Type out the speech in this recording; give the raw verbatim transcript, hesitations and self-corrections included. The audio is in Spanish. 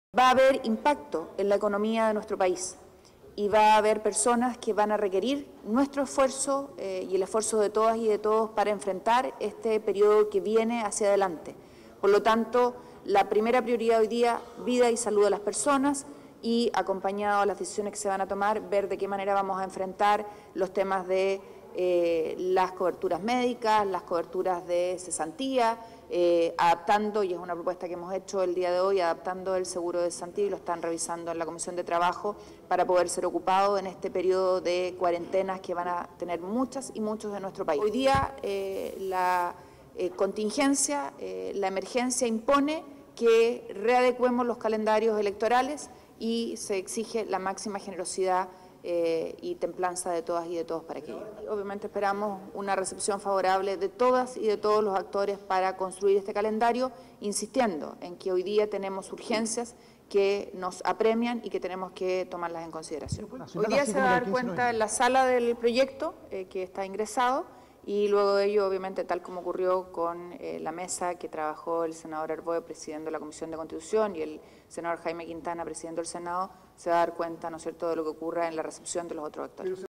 Va a haber impacto en la economía de nuestro país y va a haber personas que van a requerir nuestro esfuerzo eh, y el esfuerzo de todas y de todos para enfrentar este periodo que viene hacia adelante. Por lo tanto, la primera prioridad hoy día, vida y salud de las personas, y acompañado a las decisiones que se van a tomar, ver de qué manera vamos a enfrentar los temas de eh, las coberturas médicas, las coberturas de cesantía, eh, adaptando, y es una propuesta que hemos hecho el día de hoy, adaptando el seguro de cesantía, y lo están revisando en la Comisión de Trabajo para poder ser ocupado en este periodo de cuarentenas que van a tener muchas y muchos de nuestro país. Hoy día eh, la eh, contingencia, eh, la emergencia impone que readecuemos los calendarios electorales y se exige la máxima generosidad eh, y templanza de todas y de todos para aquello. Obviamente esperamos una recepción favorable de todas y de todos los actores para construir este calendario, insistiendo en que hoy día tenemos urgencias que nos apremian y que tenemos que tomarlas en consideración. Hoy día se va a dar cuenta en la sala del proyecto eh, que está ingresado, y luego de ello, obviamente, tal como ocurrió con eh, la mesa que trabajó el senador Arboe presidiendo la Comisión de Constitución y el senador Jaime Quintana presidiendo el Senado, se va a dar cuenta, ¿no es cierto?, de lo que ocurra en la recepción de los otros actores.